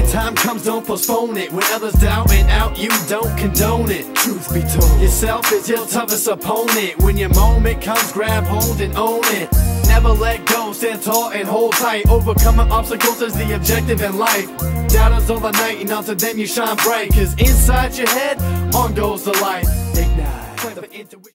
time comes, don't postpone it. When others doubt and out, you don't condone it. Truth be told, yourself is your toughest opponent. When your moment comes, grab hold and own it. Never let go, stand tall and hold tight. Overcoming obstacles is the objective in life. Doubters overnight, and until then you shine bright. Cause inside your head, on goes the light. Ignite.